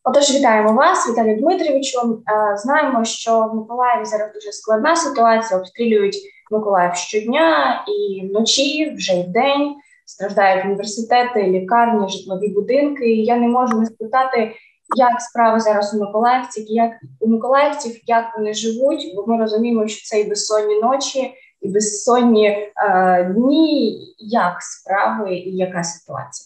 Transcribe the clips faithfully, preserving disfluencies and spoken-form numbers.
Отож, вітаємо вас, Віталію Дмитровичу. Знаємо, що в Миколаєві зараз дуже складна ситуація, обстрілюють Миколаїв щодня і вночі, вже й вдень, страждають університети, лікарні, житлові будинки. І я не можу не спитати, як справи зараз у миколаївців, як у миколаївців, як вони живуть, бо ми розуміємо, що це і безсонні ночі, і безсонні е, дні. Як справи і яка ситуація?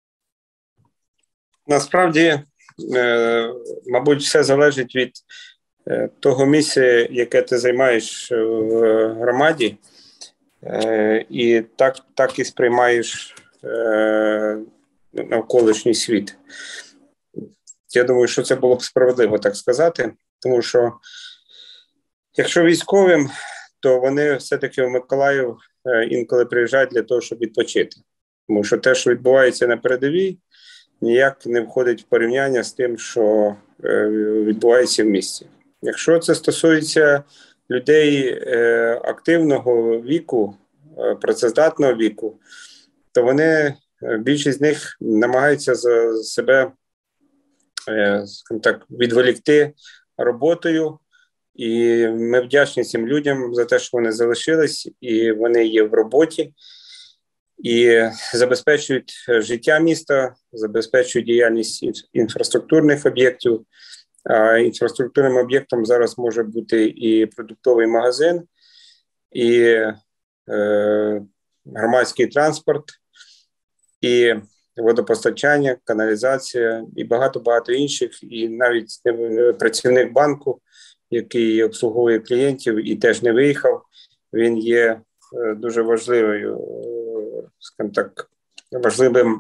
Насправді, е, мабуть, все залежить від е, того місця, яке ти займаєш в громаді, е, і так, так і сприймаєш е, навколишній світ. Я думаю, що це було б справедливо так сказати, тому що якщо військовим, то вони все-таки в Миколаїв е, інколи приїжджають для того, щоб відпочити. Тому що те, що відбувається на передовій, ніяк не входить в порівняння з тим, що е, відбувається в місті. Якщо це стосується людей е, активного віку, е, працездатного віку, то вони, е, більшість з них намагаються за себе е, скажімо так, відволікти роботою. І ми вдячні цим людям за те, що вони залишились, і вони є в роботі. І забезпечують життя міста, забезпечують діяльність інфраструктурних об'єктів. А інфраструктурним об'єктом зараз може бути і продуктовий магазин, і е, громадський транспорт, і водопостачання, каналізація, і багато-багато інших. І навіть працівник банку, який обслуговує клієнтів і теж не виїхав, він є е, дуже важливою, скажімо так, важливим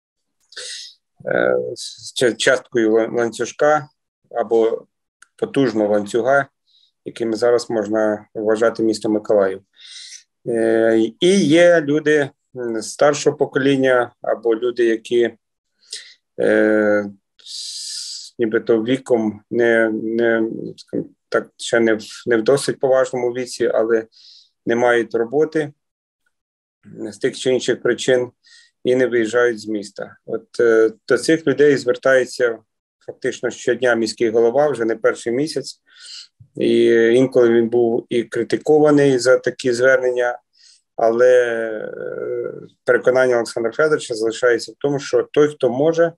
е, часткою ланцюжка або потужного ланцюга, яким зараз можна вважати місто Миколаїв. Е, і є люди старшого покоління або люди, які е, нібито віком не, не, так, ще не в, не в досить поважному віці, але не мають роботи з тих чи інших причин і не виїжджають з міста. От е, до цих людей звертається фактично щодня міський голова, вже не перший місяць. І інколи він був і критикований за такі звернення, але е, переконання Олександра Федоровича залишається в тому, що той, хто може,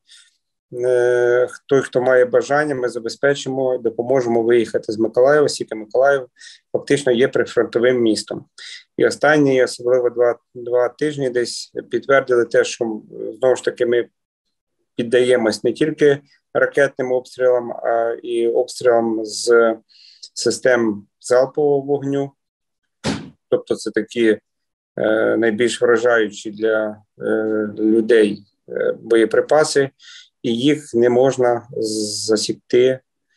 е, той, хто має бажання, ми забезпечимо, допоможемо виїхати з Миколаєва, оскільки Миколаїв фактично є прифронтовим містом. І останні, особливо два, два тижні десь підтвердили те, що знову ж таки ми піддаємось не тільки ракетним обстрілам, а і обстрілам з систем залпового вогню. Тобто це такі е, найбільш вражаючі для е, людей е, боєприпаси, і їх не можна засікти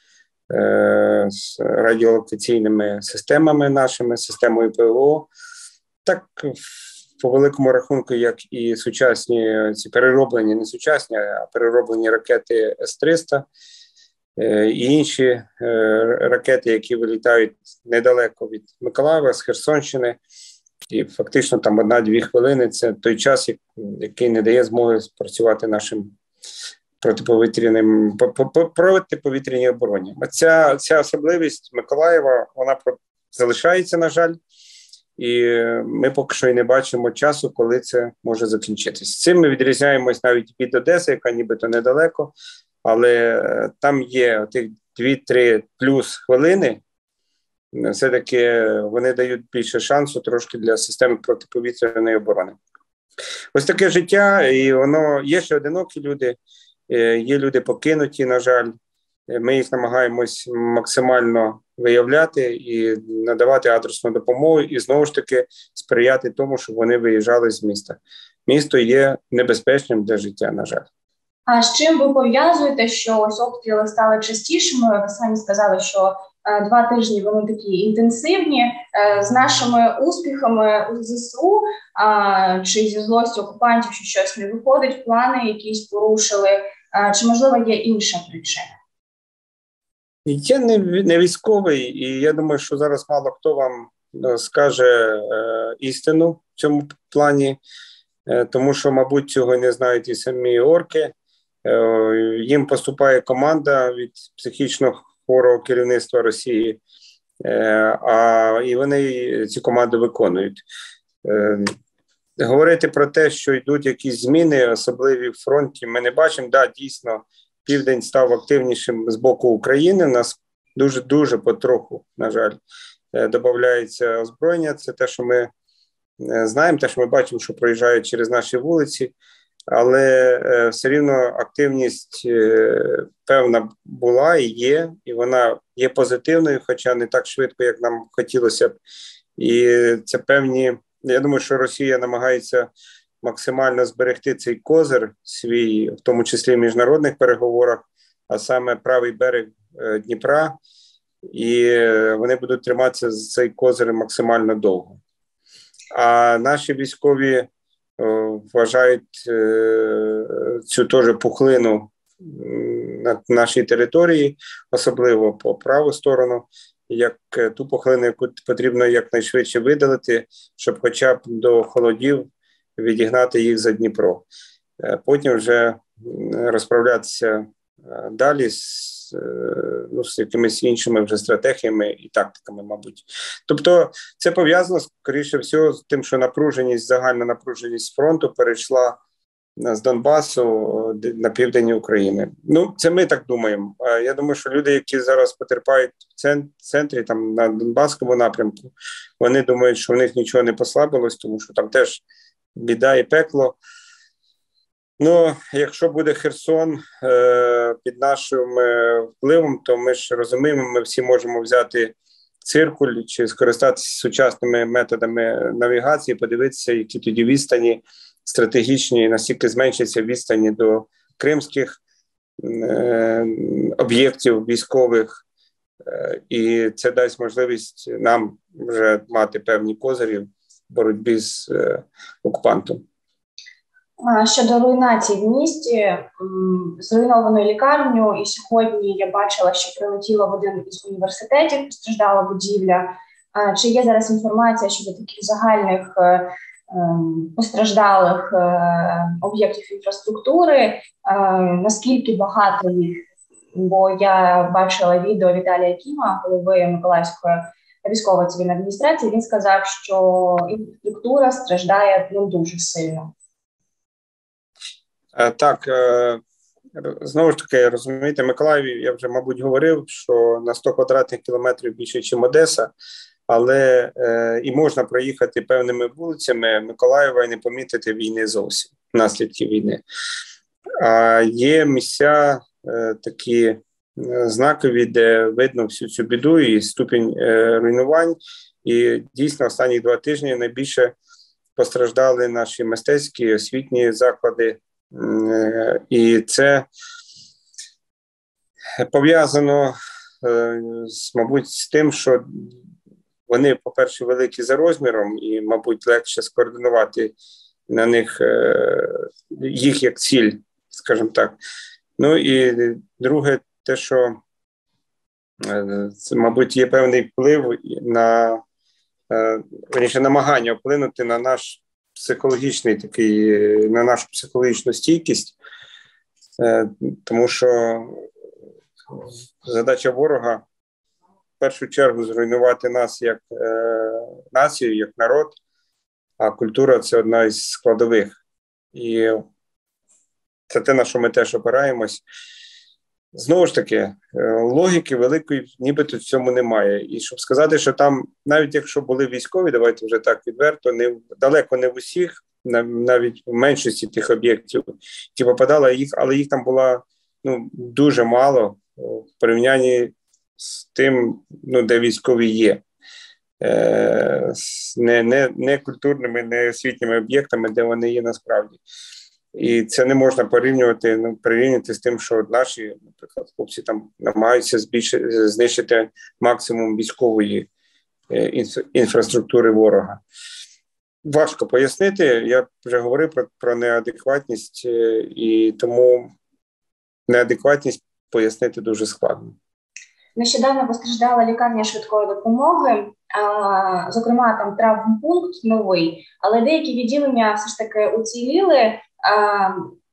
е, з радіолокаційними системами нашими, системою ПВО. Так, по великому рахунку, як і сучасні, ці перероблені, не сучасні, а перероблені ракети С триста е, і інші е, ракети, які вилітають недалеко від Миколаєва, з Херсонщини. І фактично там одна-дві хвилини – це той час, який не дає змоги спрацювати нашим протиповітряним, протиповітряній обороні. Ця, ця особливість Миколаєва, вона залишається, на жаль, і ми поки що і не бачимо часу, коли це може закінчитися. Цим ми відрізняємось навіть від Одеси, яка нібито недалеко, але там є тих дві-три плюс хвилини, все-таки вони дають більше шансу трошки для системи протиповітряної оборони. Ось таке життя, і воно є ще одинокі люди, є люди покинуті, на жаль. Ми їх намагаємось максимально виявляти і надавати адресну допомогу, і знову ж таки сприяти тому, щоб вони виїжджали з міста. Місто є небезпечним для життя, на жаль. А з чим ви пов'язуєте, що ось обстріли стали частішими? Ви самі сказали, що е, два тижні вони такі інтенсивні. Е, з нашими успіхами у ЗСУ е, чи зі злостю окупантів, що щось не виходить, плани якісь порушили, е, чи, можливо, є інша причина? Я не, не військовий, і я думаю, що зараз мало хто вам скаже е, істину в цьому плані, е, тому що, мабуть, цього не знають і самі орки, Їм поступає команда від психічно хворого керівництва Росії, а і вони ці команди виконують. Говорити про те, що йдуть якісь зміни, особливі в фронті, ми не бачимо. Да, дійсно, Південь став активнішим з боку України. У нас дуже-дуже потроху, на жаль, додається озброєння. Це те, що ми знаємо, те, що ми бачимо, що проїжджають через наші вулиці. Але все рівно активність певна була і є, і вона є позитивною, хоча не так швидко, як нам хотілося б. І це певні, я думаю, що Росія намагається максимально зберегти цей козир свій, в тому числі в міжнародних переговорах, а саме правий берег Дніпра, і вони будуть триматися за цей козир максимально довго. А наші військові вважають цю теж пухлину на нашій території, особливо по праву сторону, як ту пухлину, яку потрібно якнайшвидше видалити, щоб хоча б до холодів відігнати їх за Дніпро. Потім вже розправлятися далі з, ну, з якимись іншими вже стратегіями і тактиками, мабуть. Тобто це пов'язано, скоріше всього, з тим, що напруженість, загальна напруженість фронту перейшла з Донбасу на південь України. Ну, це ми так думаємо. Я думаю, що люди, які зараз потерпають в центрі, там на Донбаському напрямку, вони думають, що в них нічого не послабилось, тому що там теж біда і пекло. Ну, якщо буде Херсон е, під нашим е, впливом, то ми ж розуміємо, ми всі можемо взяти циркуль чи скористатися сучасними методами навігації, подивитися, які тоді відстані стратегічні, наскільки зменшаться відстані до кримських е, об'єктів військових, е, і це дасть можливість нам вже мати певні козирі в боротьбі з е, окупантом. Щодо руйнації в місті, зруйновано лікарню, і сьогодні я бачила, що прилетіло в один із університетів, постраждала будівля. Чи є зараз інформація щодо таких загальних постраждалих об'єктів інфраструктури, наскільки багато їх? Бо я бачила відео Віталія Кіма, голови Миколаївської військово-цивільної адміністрації, він сказав, що інфраструктура страждає ну, дуже сильно. Так, знову ж таки, розумієте, Миколаїв, я вже, мабуть, говорив, що на сто квадратних кілометрів більше, ніж Одеса, але е, і можна проїхати певними вулицями Миколаєва і не помітити війни зовсім, наслідки війни. А є місця е, такі е, знакові, де видно всю цю біду і ступінь е, руйнувань, і дійсно останні два тижні найбільше постраждали наші мистецькі, освітні заклади. І це пов'язано, мабуть, з тим, що вони, по-перше, великі за розміром і, мабуть, легше скоординувати на них їх як ціль, скажімо так. Ну і друге, те, що, це, мабуть, є певний вплив на, верніше, намагання вплинути на наш психологічний такий, на нашу психологічну стійкість, тому що задача ворога в першу чергу зруйнувати нас як націю, як народ, а культура – це одна із складових. І це те, на що ми теж опираємось. Знову ж таки, логіки великої нібито в цьому немає. І щоб сказати, що там, навіть якщо були військові, давайте вже так відверто, не, далеко не в усіх, навіть в меншості тих об'єктів, які попадали, їх, але їх там було ну, дуже мало в порівнянні з тим, ну, де військові є. Е, не, не, не культурними, не освітніми об'єктами, де вони є насправді. І це не можна порівнювати, ну, порівняти з тим, що наші, наприклад, хлопці там намагаються збільшити, знищити максимум військової е, інфраструктури ворога. Важко пояснити, я вже говорив про, про неадекватність, е, і тому неадекватність пояснити дуже складно. Нещодавно постраждала лікарня швидкої допомоги, а, зокрема там травмпункт новий, але деякі відділення все ж таки уціліли. А,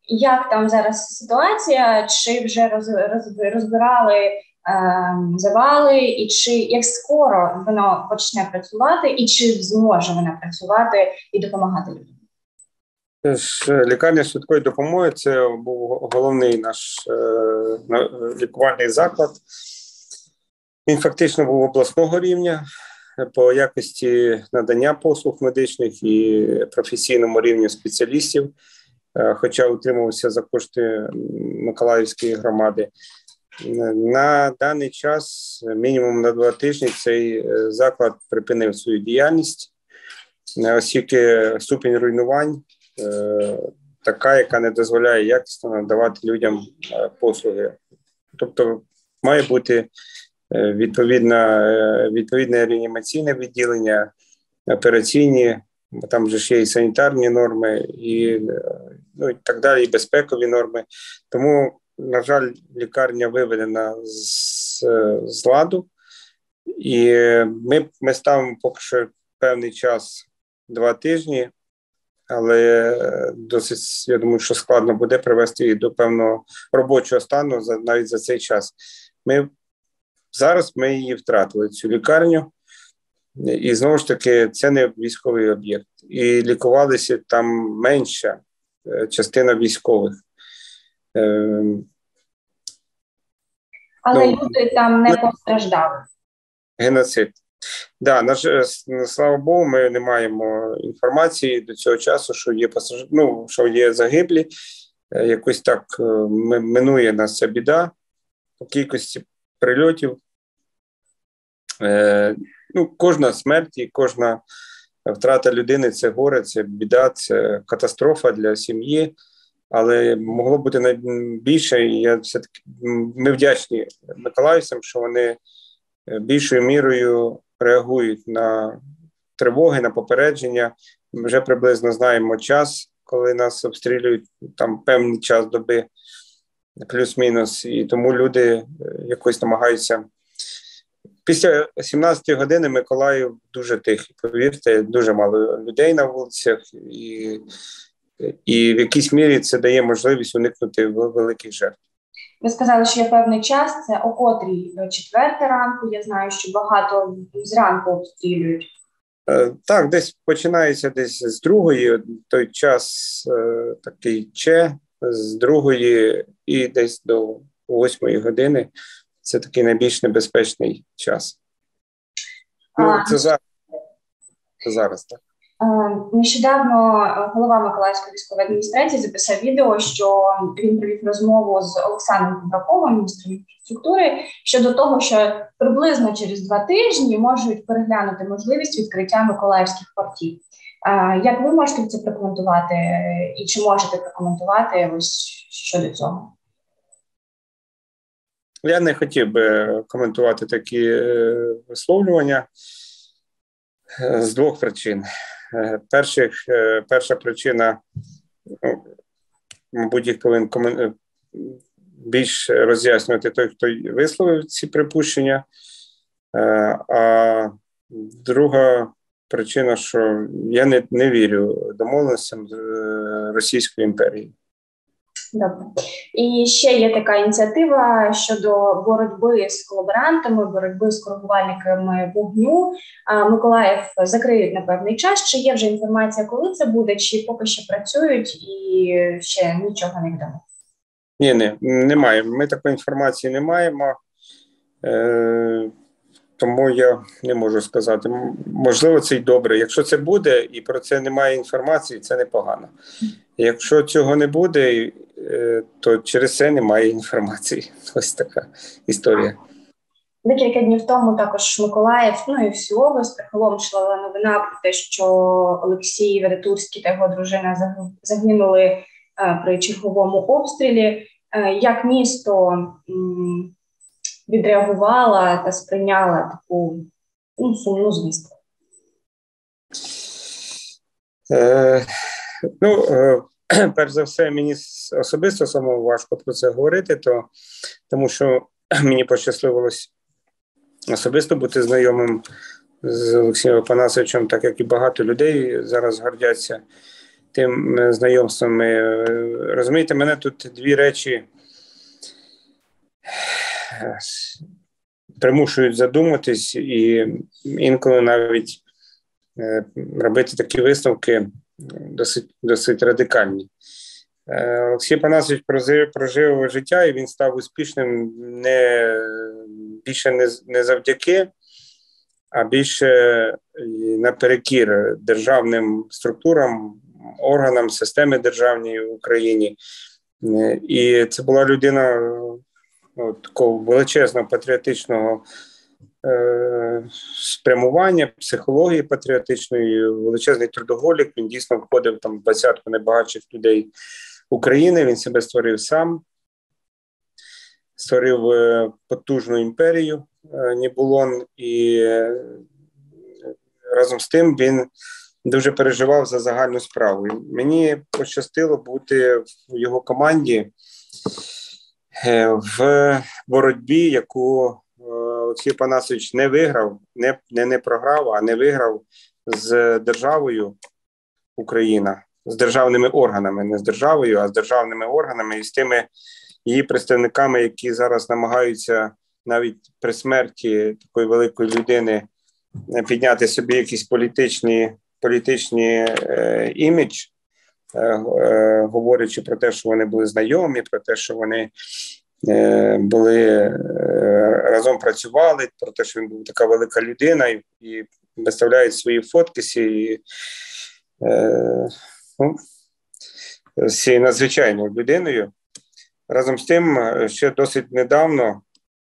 як там зараз ситуація, чи вже роз, роз, розбирали е, завали, і чи як скоро воно почне працювати, і чи зможе вона працювати і допомагати людям? Лікарня швидкої допомоги – це був головний наш е, лікувальний заклад. Він фактично був обласного рівня по якості надання послуг медичних і професійному рівню спеціалістів, е, хоча утримувався за кошти Миколаївської громади. На даний час, мінімум на два тижні, цей заклад припинив свою діяльність, оскільки ступінь руйнувань така, яка не дозволяє якісно надавати людям послуги. Тобто має бути відповідне, відповідне реанімаційне відділення, операційні, там же ще і санітарні норми, і, ну, і так далі, і безпекові норми. Тому, на жаль, лікарня виведена з, з ладу, і ми, ми ставимо поки що певний час, два тижні, але досить, я думаю, що складно буде привести її до певного робочого стану за, навіть за цей час. Ми, зараз ми її втратили, цю лікарню, і знову ж таки це не військовий об'єкт. І лікувалися там менша частина військових. Але ну, люди там не постраждали. Геноцид. Да, наш, слава Богу, ми не маємо інформації до цього часу, що є пасажир, ну, що є загиблі. Якось так минує нас ця біда по кількості прильотів. Е, ну, кожна смерть і кожна втрата людини – це горе, це біда, це катастрофа для сім'ї. Але могло бути найбільше, і я все-таки, ми вдячні миколаївцям, що вони більшою мірою реагують на тривоги, на попередження. Ми вже приблизно знаємо час, коли нас обстрілюють, там певний час доби, плюс-мінус, і тому люди якось намагаються. Після сімнадцятої години Миколаїв дуже тихий, повірте, дуже мало людей на вулицях, і, і в якійсь мірі це дає можливість уникнути великих жертв. Ви сказали, що є певний час, це о котрій? Четверта ранку, я знаю, що багато зранку обстрілюють. Е, так, десь починається десь з другої, той час е, такий че, з другої і десь до восьмої години. Це такий найбільш небезпечний час. Ну, а, це, зараз. це зараз, так. Нещодавно голова Миколаївської військової адміністрації записав відео, що він провів розмову з Олександром Кубраковим, міністром інфраструктури, щодо того, що приблизно через два тижні можуть переглянути можливість відкриття миколаївських портів. Як ви можете це прокоментувати і чи можете прокоментувати ось щодо цього? Я не хотів би коментувати такі висловлювання з двох причин. Перших, перша причина, ну, мабуть, їх повинен комен... більш роз'яснювати той, хто висловив ці припущення. А друга причина, що я не, не вірю домовленостям з Російською імперією. Добре. І ще є така ініціатива щодо боротьби з колаборантами, боротьби з коригувальниками вогню. Миколаїв закриють на певний час. Чи є вже інформація, коли це буде, чи поки що працюють і ще нічого не відомо? Ні, ні, немає. Ми такої інформації не маємо, е, тому я не можу сказати. Можливо, це й добре. Якщо це буде і про це немає інформації, це непогано. Якщо цього не буде, то через це немає інформації. Ось така історія. Декілька днів тому також Миколаїв, ну і всю область приголомшила новина про те, що Олексій Веретурський та його дружина загинули при черговому обстрілі. Як місто відреагувало та сприйняло таку, ну, сумну звістку? Е, ну, е, перш за все, мені особисто самому важко про це говорити, то, тому що мені пощасливилось особисто бути знайомим з Олексієм Опанасовичем, так як і багато людей зараз гордяться тим знайомствами. Розумієте, мене тут дві речі примушують задуматись і інколи навіть робити такі висновки досить, досить радикальні. Олексій Панасович прожив, прожив життя, і він став успішним не, більше не, не завдяки, а більше наперекір державним структурам, органам, системи державній в Україні. І це була людина ну, такого величезного патріотичного е, спрямування, психології патріотичної, величезний трудоголік. Він дійсно входив там в двадцятку найбагатших людей України. Він себе створив сам, створив е, потужну імперію е, Нібулон, і е, разом з тим він дуже переживав за загальну справу. І мені пощастило бути в його команді в боротьбі, яку Олексій Панасович не виграв, не, не, не програв, а не виграв з державою Україна, з державними органами, не з державою, а з державними органами і з тими її представниками, які зараз намагаються навіть при смерті такої великої людини підняти собі якісь політичні, політичні е, імідж, е, е, говорячи про те, що вони були знайомі, про те, що вони е, були е, разом працювали, про те, що він був така велика людина, і, і виставляють свої фоткиси і, е, ну, з цією надзвичайною людиною. Разом з тим, ще досить недавно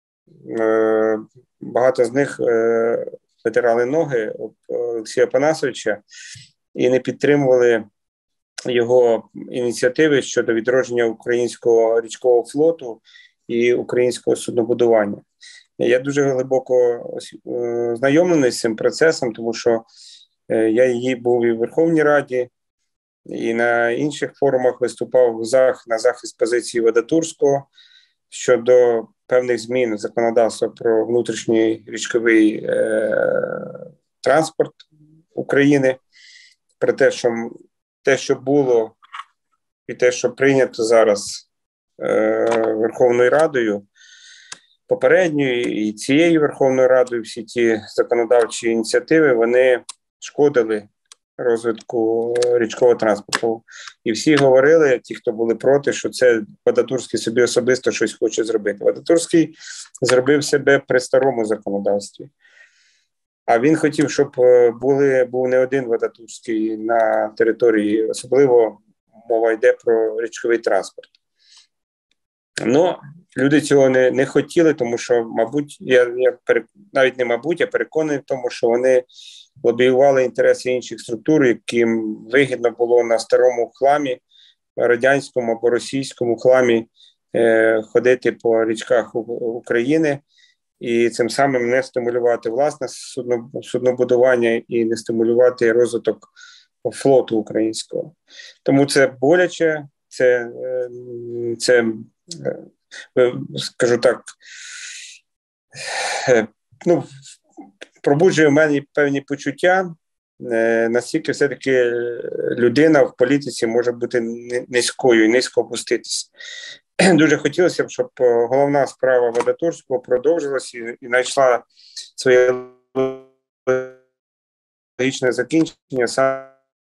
е, багато з них е, витирали ноги Олексія Панасовича і не підтримували його ініціативи щодо відродження українського річкового флоту і українського суднобудування. Я дуже глибоко знайомлений з цим процесом, тому що я її був і в Верховній Раді, і на інших форумах виступав на захист позиції Вадатурського щодо певних змін в законодавство про внутрішній річковий е, транспорт України, про те, що те, що було, і те, що прийнято зараз е, Верховною Радою, попередньою і цією Верховною Радою, всі ті законодавчі ініціативи, вони шкодили розвитку річкового транспорту. І всі говорили, ті, хто були проти, що це Вадатурський собі особисто щось хоче зробити. Вадатурський зробив себе при старому законодавстві. А він хотів, щоб були, був не один Вадатурський на території, особливо мова йде про річковий транспорт. Ну, люди цього не, не хотіли, тому що, мабуть, я, я навіть не мабуть, я переконаний в тому, що вони лобіювали інтереси інших структур, яким вигідно було на старому хламі, радянському або російському хламі е, ходити по річках України і цим самим не стимулювати власне судно, суднобудування і не стимулювати розвиток флоту українського. Тому це боляче, це, це скажу так, ну, пробуджує в мене певні почуття, наскільки все-таки людина в політиці може бути низькою і низько опуститися. Дуже хотілося б, щоб головна справа Вадатурського продовжилася і, і знайшла своє логічне закінчення саме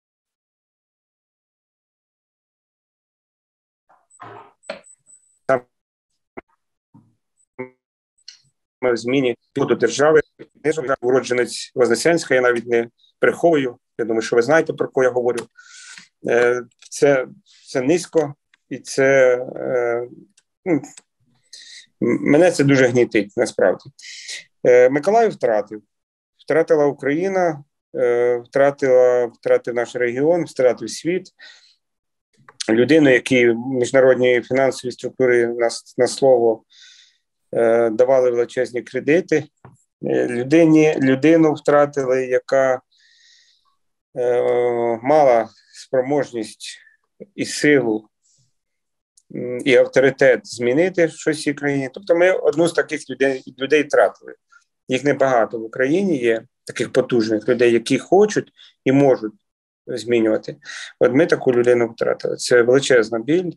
в зміні до держави. Уродженець Вознесенська, я навіть не приховую, я думаю, що ви знаєте, про кого я говорю. Це, це низько, і це, ну, мене це дуже гнітить, насправді. Миколаїв втратив. Втратила Україна, втратила, втратив наш регіон, втратив світ. Людину, якій міжнародні фінансові структури на, на слово давали величезні кредити. Людині, людину втратили, яка е, мала спроможність і силу, і авторитет змінити щось в цій країні. Тобто ми одну з таких людей, людей втратили. Їх небагато в Україні є, таких потужних людей, які хочуть і можуть змінювати. От ми таку людину втратили. Це величезна біль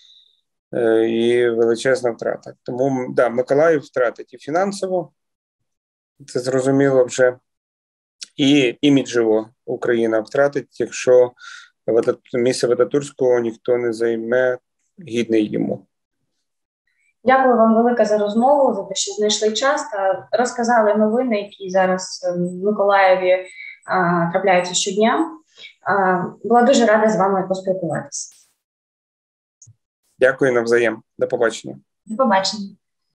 і величезна втрата. Тому, да, Миколаїв втратить і фінансово, це зрозуміло вже, і іміджево Україна втратить, якщо місце Вадатурського ніхто не займе гідний йому. Дякую вам велике за розмову, за те, що знайшли час та розказали новини, які зараз в Миколаєві а, трапляються щодня. А, була дуже рада з вами поспілкуватися. Дякую навзаєм. До побачення. До побачення.